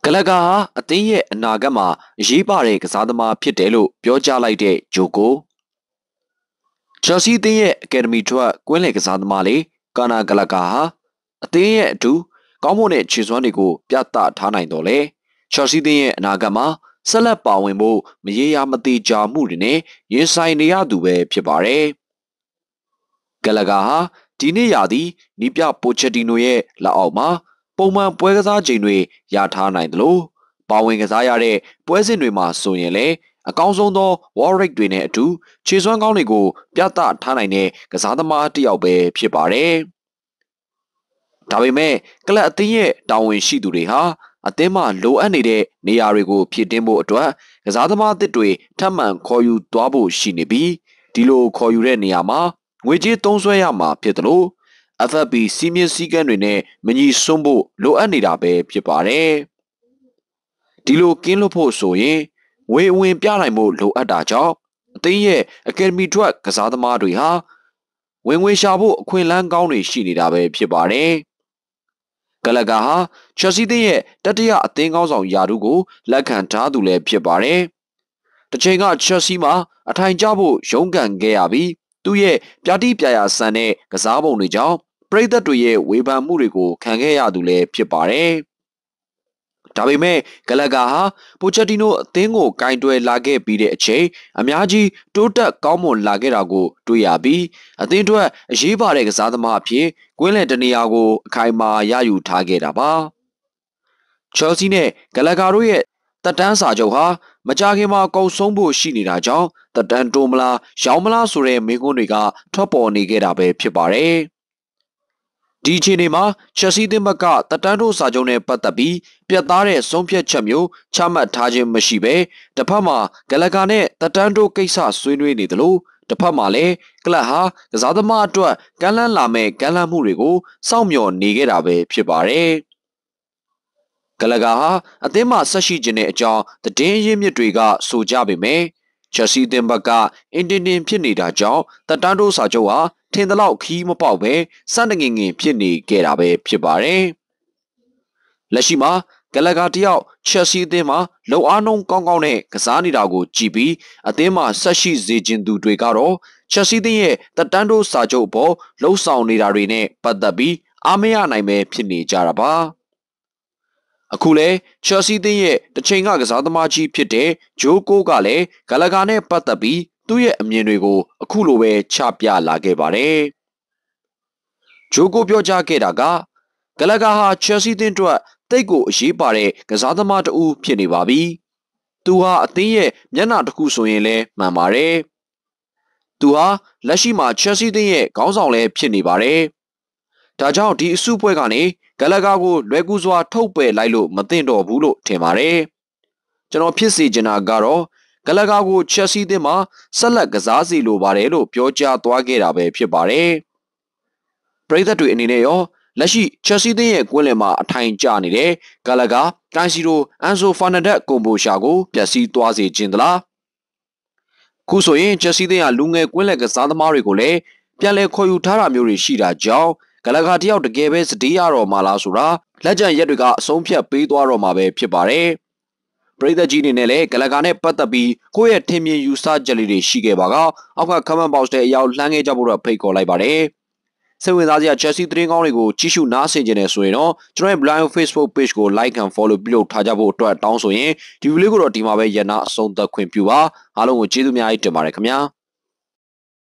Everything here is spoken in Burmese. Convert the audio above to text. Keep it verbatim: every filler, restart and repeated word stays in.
ဂလကာဟာအသင်းရဲ့အနာဂတ်မှာအရေးပါတဲ့ကစားသမားဖြစ်တယ်လို့ပြောကြားလိုက်တဲ့ဂျိုကိုချယ်ဆီအသင်းရဲ့အကယ်ဒမီထွက်ကွင်းလယ်ကစားသမားလေးကာနာဂလကာဟာအသင်းရဲ့အထူးကောင်းမွန်တဲ့ခြေစွမ်းတွေကိုပြသထားနိုင်တော့လေချယ်ဆီအသင်းရဲ့အနာဂတ်မှာဆက်လက်ပါဝင်ဖို့မရေရာမသေးကြမှုတွေနဲ့ရင်ဆိုင်နေရသူပဲဖြစ်ပါတယ်ဂလကာဟာဒီနေ့ရာသီနီးပြပိုချက်တီနိုရဲ့လက်အောက်မှာပုံမှန်ပွဲကစားချိန်တွေရထားနိုင်တယ်လို့ပါဝင်ကစားရတဲ့ပွဲစဉ်တွေမှာဆိုရင်လည်းအကောင်းဆုံးသော Warwick တွေနဲ့အတူခြေစွမ်းကောင်းတွေကိုပြသထားနိုင်တဲ့ကစားသမားတစ်ယောက်ပဲဖြစ်ပါတယ်။ဒါပေမဲ့ကလပ်အသင်းရဲ့တာဝန်ရှိသူတွေဟာအသင်းမှာလိုအပ်နေတဲ့နေရာတွေကိုဖြည့်တင်းဖို့အတွက်ကစားသမားသစ်တွေထပ်မံခေါ်ယူသွားဖို့ရှိနေပြီးဒီလိုခေါ်ယူတဲ့နေရာမှာငွေကြေးသုံးစွဲရမှာဖြစ်တယ်လို့ F F P စီမင်းစည်းကမ်းတွေနဲ့မညီစွန်းဖို့လိုအပ်နေတာပဲဖြစ်ပါတယ်။ဒီလိုကင်းလွတ်ဖို့ဆိုရင်ငွေအဝင်ပြနိုင်ဖို့လိုအပ်တာကြောင့်အသင်းရဲ့အကယ်ဒမီထွက်ကစားသမားတွေဟာဝင်ငွေရှာဖို့အခွင့်အလမ်းကောင်းတွေရှိနေတာပဲဖြစ်ပါတယ်။ဂလကာဟာချယ်ဆီသင်းရဲ့တတိယအသင်းကောင်းဆောင်ယာတုကိုလက်ခံထားသူလည်းဖြစ်ပါတယ်။တစ်ချိန်ကချယ်ဆီမှာအထိုင်ကျဖို့ရုန်းကန်ခဲ့ရပြီးသူ့ရဲ့ပြတိပြရာဆန်တဲ့ကစားပုံတွေကြောင့်ပရိသတ်တွေရဲ့ဝေဖန်မှုတွေကိုခံခဲ့ရသူလည်းဖြစ်ပါတယ်။ဒါပေမဲ့ဂလကာဟာပိုချက်တီနိုအသင်းကိုကင်တွယ်လာခဲ့ပြီးတဲ့အချိန်အများကြီးတိုးတက်ကောင်းမွန်လာခဲ့တာကိုတွေ့ရပြီးအသင်းအတွက်အရေးပါတဲ့ကစားသမားအဖြစ်ကွင်းလယ်တနေရာကိုအခိုင်အမာရယူထားခဲ့တာပါချယ်ဆီနဲ့ဂလကာတို့ရဲ့တက်တန်းစာချုပ်ဟာမကြခင်မှာကုန်ဆုံးဖို့ရှိနေတာကြောင့်တက်တန်းတိုးမလားရောင်းမလားဆိုတဲ့မေးခွန်းတွေကထွက်ပေါ်နေခဲ့တာပဲဖြစ်ပါတယ်ဒီအချိန်မှာချယ်ဆီသင်းဘက်ကတက်တန်းတိုးစာချုပ်နဲ့ပတ်သက်ပြီးပြတ်သားတဲ့ဆုံးဖြတ်ချက်မျိုးချမှတ်ထားခြင်းမရှိဘဲတစ်ဖက်မှာဂလကာနဲ့တက်တန်းတိုးကိစ္စဆွေးနွေးနေတယ်လို့တစ်ဖက်မှာလည်းကလပ်ဟာကစားသမားအတွက်ကမ်းလှမ်းလာမဲ့ကမ်းလှမ်းမှုတွေကိုစောင့်မျှော်နေခဲ့တာပဲဖြစ်ပါတယ်ဂလကာဟာအသင်းမှာဆက်ရှိခြင်းတဲ့အကြောင်းသတင်းရင်းမြစ်တွေကဆိုကြပေမဲ့ချယ်ဆီသင်းဘက်ကအင်တင်တင်ဖြစ်နေတာကြောင့်တက်တန်းတိုးစာချုပ်ဟာထင်သလောက်ခီးမပေါက်ပဲစန့်တငင်ငင်ဖြစ်နေခဲ့တာပဲဖြစ်ပါတယ်။လက်ရှိမှာဂလကာတယောက်ချယ်ဆီအသင်းမှာလုံအားနှုံးကောင်းကောင်းနဲ့ကစားနေတာကိုကြည့်ပြီးအသင်းမှာဆက်ရှိစေခြင်းသူတွေကတော့ချယ်ဆီသင်းရဲ့တက်တန်းတိုးစာချုပ်ပေါ်လှုပ်ဆောင်နေတာတွေနဲ့ပတ်သက်ပြီးအားမရနိုင်ပဲဖြစ်နေကြတာပါ။အခုလဲချယ်ဆီသင်းရဲ့တချိန်ကကစားသမားကြီးဖြစ်တဲ့ဂျိုကိုကလည်းဂလကာနဲ့ပတ်သက်ပြီးသူ့ရဲ့အမြင်တွေကိုအခုလိုပဲချပြလာခဲ့ပါတယ်။ဂျိုကိုပြောကြားခဲ့တာကဂလကာဟာချယ်ဆီသင်းအတွက်တိတ်ကိုအရေးပါတဲ့ကစားသမားတဦးဖြစ်နေပါပြီ။သူဟာအသင်းရဲ့မျက်နှာတစ်ခုဆိုရင်လည်းမှန်ပါတယ်။သူဟာလက်ရှိမှာချယ်ဆီသင်းရဲ့ခေါင်းဆောင်လည်းဖြစ်နေပါတယ်။ဒါကြောင့်ဒီအစုပွဲကနေဂလကာကိုလွယ်ကူစွာထုတ်ပယ်လိုက်လို့မသင့်တော့ဘူးလို့ထင်ပါတယ်။ကျွန်တော်ဖြစ်စေချင်တာကတော့ဂလကာကိုချယ်ဆီသင်းမှာဆက်လက်ကစားစီလိုပါတယ်လို့ပြောကြားသွားခဲ့တာပဲဖြစ်ပါတယ်။ပရိသတ်တွေအနေနဲ့ရောလက်ရှိချယ်ဆီသင်းရဲ့ကွင်းလယ်မှာအထိုင်ကျနေတဲ့ဂလကာကန်စီရိုအန်ဆိုဖာနန်ဒက်ကွန်ဘိုရှာကိုပျက်စီးသွားစေခြင်းသလားခုဆိုရင်ချယ်ဆီသင်းကလူငယ်ကွင်းလယ်ကစားသမားတွေကိုလည်းပြန်လည်ခေါ်ယူထားတာမျိုးတွေရှိတာကြောင့်ဂလကာတယောက်တကယ်ပဲစတေးရတော့မှာလားဆိုတာလက်ကျန်ရက်တွေကအဆုံးဖြတ်ပေးသွားတော့မှာပဲဖြစ်ပါတယ်ပရိသတ်ကြီးအနေနဲ့လည်းဂလကာနဲ့ပတ်သက်ပြီးကိုယ့်ရဲ့ထင်မြင်ယူဆချက်လေးတွေရှိခဲ့ပါကအောက်က comment box ထဲအရောက်လှမ်းခဲ့ကြဖို့တော့ဖိတ်ခေါ်လိုက်ပါတယ်စိတ်ဝင်စားစရာချယ်ဆီသတင်းကောင်းတွေကိုကြည့်ရှုနားဆင်ကြနေဆိုရင်တော့ကျွန်တော်ရဲ့ Blind Facebook page ကို like and follow ပြုလုပ်ထားကြဖို့အတွက်တောင်းဆိုရင်ဒီဗီဒီယိုလေးကိုတော့ဒီမှာပဲရနာအဆုံးသတ်ခွင့်ပြုပါအားလုံးကိုကျေးဇူးများကြီးတင်ပါတယ်ခင်ဗျာ